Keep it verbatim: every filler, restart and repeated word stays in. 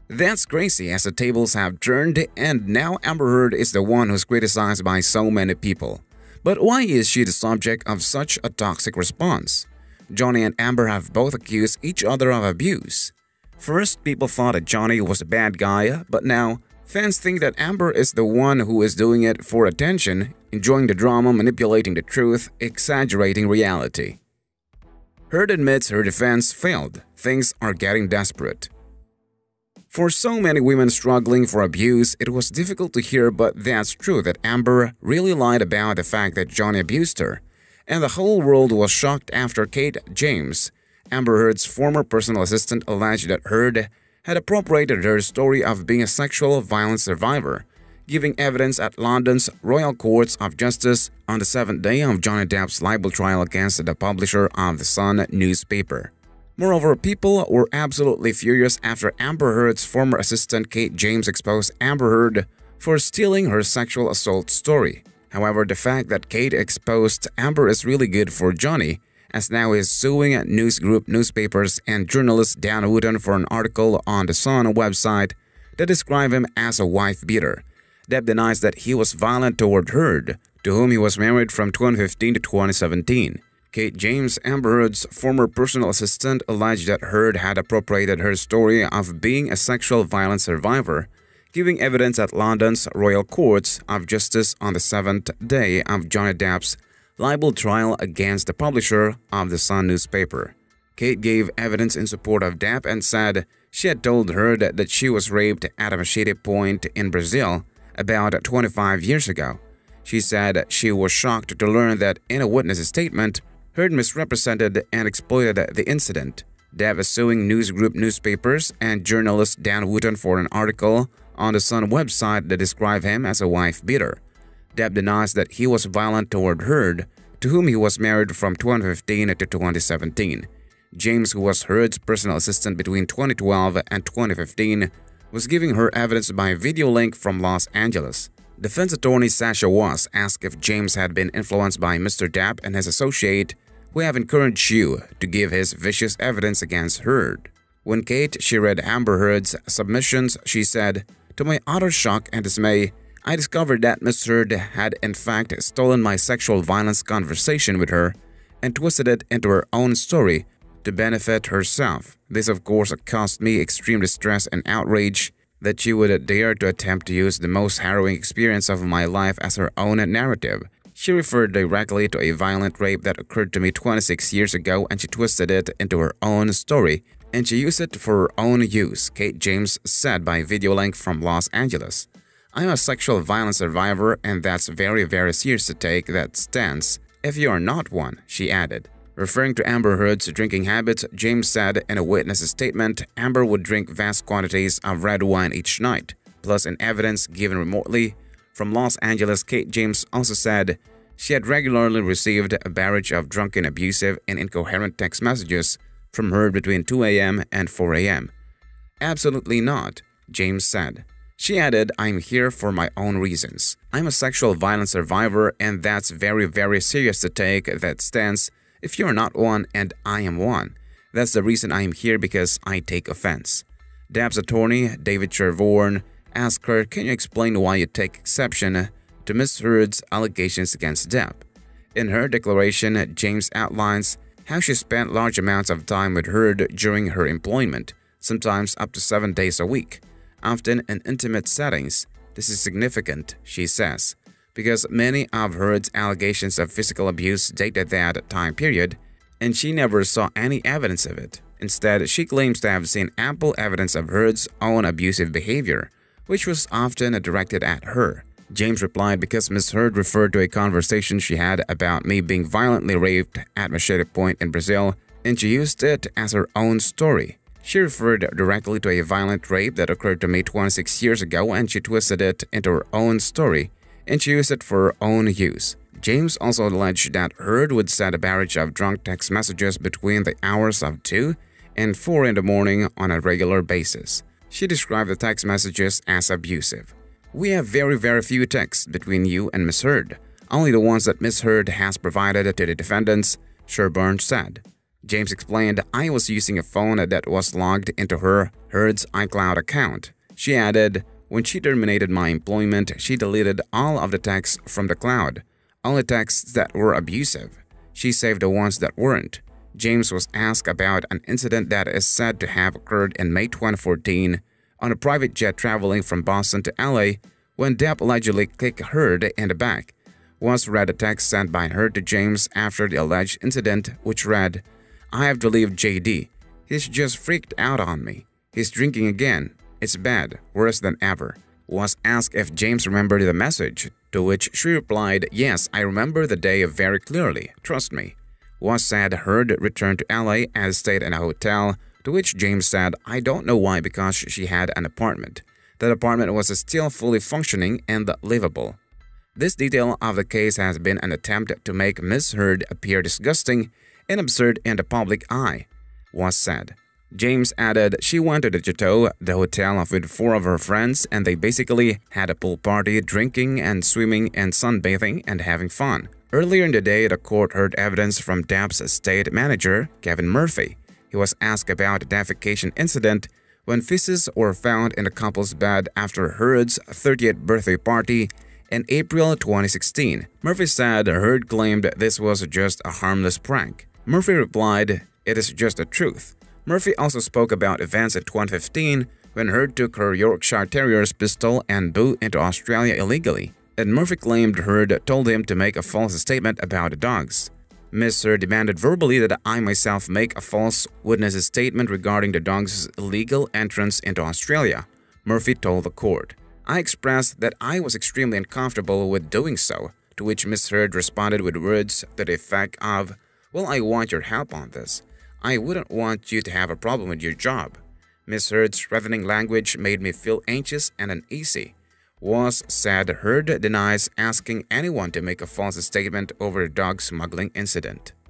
That's crazy as the tables have turned and now Amber Heard is the one who's criticized by so many people. But why is she the subject of such a toxic response? Johnny and Amber have both accused each other of abuse. First, people thought that Johnny was a bad guy, but now fans think that Amber is the one who is doing it for attention, enjoying the drama, manipulating the truth, exaggerating reality. Heard admits her defense failed. Things are getting desperate. For so many women struggling for abuse, it was difficult to hear, but that's true that Amber really lied about the fact that Johnny abused her. And the whole world was shocked after Kate James, Amber Heard's former personal assistant, alleged that Heard had appropriated her story of being a sexual violence survivor, giving evidence at London's Royal Courts of Justice on the seventh day of Johnny Depp's libel trial against the publisher of the Sun newspaper. Moreover, people were absolutely furious after Amber Heard's former assistant Kate James exposed Amber Heard for stealing her sexual assault story. However, the fact that Kate exposed Amber is really good for Johnny, as now he's suing news group newspapers and journalist Dan Wooden for an article on the Sun website that described him as a wife-beater. Depp denies that he was violent toward Heard, to whom he was married from twenty fifteen to twenty seventeen. Kate James, Amber Heard's former personal assistant, alleged that Heard had appropriated her story of being a sexual violence survivor, giving evidence at London's Royal Courts of Justice on the seventh day of Johnny Depp's libel trial against the publisher of the Sun newspaper. Kate gave evidence in support of Depp and said she had told Heard that she was raped at a machete point in Brazil about twenty-five years ago. She said she was shocked to learn that in a witness statement, Heard misrepresented and exploited the incident. Depp is suing news group newspapers and journalist Dan Wooten for an article on the Sun website that described him as a wife-beater. Depp denies that he was violent toward Heard, to whom he was married from twenty fifteen to twenty seventeen. James, who was Heard's personal assistant between twenty twelve and twenty fifteen, was giving her evidence by video link from Los Angeles. Defense attorney Sasha Was asked if James had been influenced by Mister Depp and his associate, who have encouraged you to give his vicious evidence against Heard. When Kate she read Amber Heard's submissions, she said, "To my utter shock and dismay, I discovered that Miss Heard had in fact stolen my sexual violence conversation with her and twisted it into her own story to benefit herself. This of course caused me extreme distress and outrage that she would dare to attempt to use the most harrowing experience of my life as her own narrative. She referred directly to a violent rape that occurred to me twenty-six years ago and she twisted it into her own story and she used it for her own use," Kate James said by video link from Los Angeles. "I'm a sexual violence survivor and that's very very serious to take that stance if you are not one," she added. Referring to Amber Heard's drinking habits, James said in a witness statement Amber would drink vast quantities of red wine each night. Plus, in evidence given remotely from Los Angeles, Kate James also said she had regularly received a barrage of drunken, abusive, and incoherent text messages from Heard between two A M and four A M "Absolutely not," James said. She added, "I'm here for my own reasons. I'm a sexual violence survivor and that's very very serious to take that stance if you're not one and I am one. That's the reason I am here, because I take offense." Depp's attorney, David Chervorn, asked her, "Can you explain why you take exception to Miss Heard's allegations against Depp?" In her declaration, James outlines how she spent large amounts of time with Heard during her employment, sometimes up to seven days a week, often in intimate settings. "This is significant," she says, because many of Heard's allegations of physical abuse dated that time period, and she never saw any evidence of it. Instead, she claims to have seen ample evidence of Heard's own abusive behavior, which was often directed at her. James replied, "Because Miss Heard referred to a conversation she had about me being violently raped at Machete Point in Brazil, and she used it as her own story. She referred directly to a violent rape that occurred to me twenty-six years ago and she twisted it into her own story, and she used it for her own use." James also alleged that Heard would send a barrage of drunk text messages between the hours of two and four in the morning on a regular basis. She described the text messages as abusive. "We have very very few texts between you and Miss Heard, only the ones that Miss Heard has provided to the defendants," Sherburne said. James explained, "I was using a phone that was logged into her Heard's iCloud account." She added, "When she terminated my employment, she deleted all of the texts from the cloud, only texts that were abusive. She saved the ones that weren't." James was asked about an incident that is said to have occurred in May twenty fourteen on a private jet traveling from Boston to L A when Depp allegedly kicked Heard in the back. Once read a text sent by Heard to James after the alleged incident, which read, "I have to leave J D. He's just freaked out on me. He's drinking again. It's bad, worse than ever." Was asked if James remembered the message, to which she replied, "Yes, I remember the day very clearly, trust me." Was said Heard returned to L A and stayed in a hotel, to which James said, "I don't know why, because she had an apartment. That apartment was still fully functioning and livable." This detail of the case has been an attempt to make Miss Heard appear disgusting and absurd in the public eye, was said. James added, "She went to the Chateau, the hotel, with four of her friends, and they basically had a pool party, drinking and swimming and sunbathing and having fun." Earlier in the day, the court heard evidence from Depp's estate manager, Kevin Murphy. He was asked about a defecation incident when feces were found in the couple's bed after Heard's thirtieth birthday party in April twenty sixteen. Murphy said Heard claimed this was just a harmless prank. Murphy replied, "It is just the truth." Murphy also spoke about events in twenty fifteen when Heard took her Yorkshire Terrier's pistol and Boo into Australia illegally, and Murphy claimed Heard told him to make a false statement about the dogs. Miss Heard demanded verbally that I myself make a false witness statement regarding the dog's illegal entrance into Australia, Murphy told the court. "I expressed that I was extremely uncomfortable with doing so," to which Miss Heard responded with words to the effect of, "Well, I want your help on this. I wouldn't want you to have a problem with your job." Miss Heard's threatening language made me feel anxious and uneasy. Was said Heard denies asking anyone to make a false statement over the dog smuggling incident.